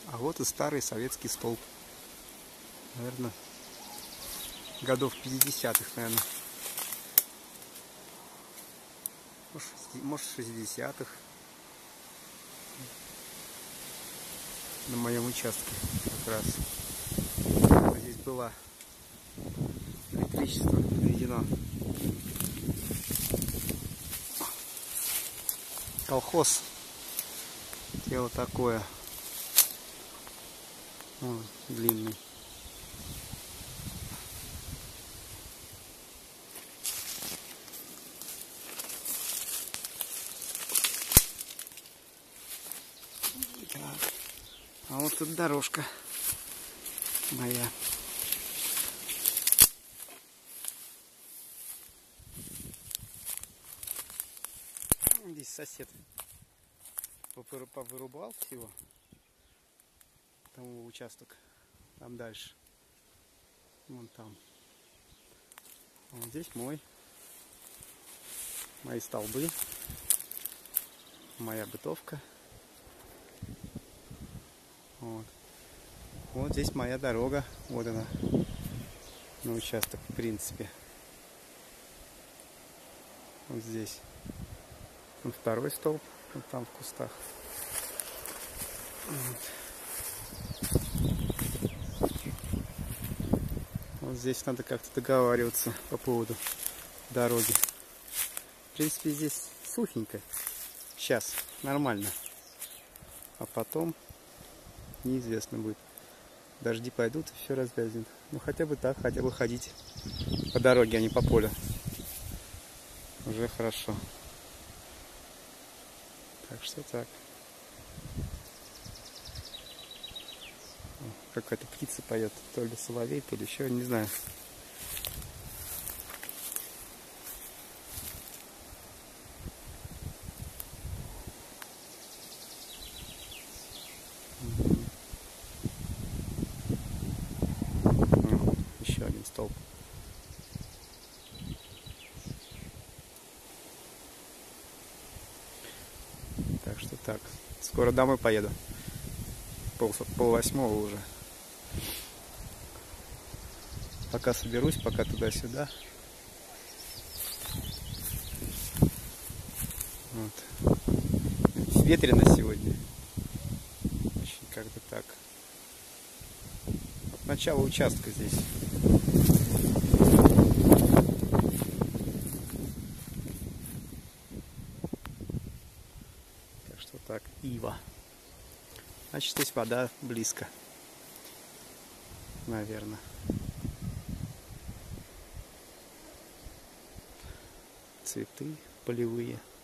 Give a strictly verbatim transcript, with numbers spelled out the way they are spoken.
А вот и старый советский столб. Наверное, годов пятидесятых, наверное. Может, шестидесятых. На моем участке как раз. Здесь было электричество подведено. Колхоз. Дело такое. О, длинный. Так. А вот тут дорожка моя. Здесь сосед повырубал всего. Там его участок. Там дальше. Вон там. А вот здесь мой. Мои столбы. Моя бытовка. Вот. Вот здесь моя дорога. Вот она. На участок, в принципе. Вот здесь. Вот второй столб. Вот там в кустах. Вот. Вот здесь надо как-то договариваться по поводу дороги. В принципе, здесь сухенько. Сейчас нормально. А потом неизвестно будет. Дожди пойдут и все развязнет. Ну хотя бы так, хотя бы ходить по дороге, а не по полю. Уже хорошо. Так что так. Какая-то птица поет. То ли соловей, то ли еще, не знаю. Еще один столб. Так что так. Скоро домой поеду. Пол, пол восьмого уже. Пока соберусь, пока туда-сюда. Вот. Ветрено сегодня. Очень как-то так. Вот начало участка здесь. Так что так, ива. Значит, здесь вода близко. Наверное. Цветы полевые.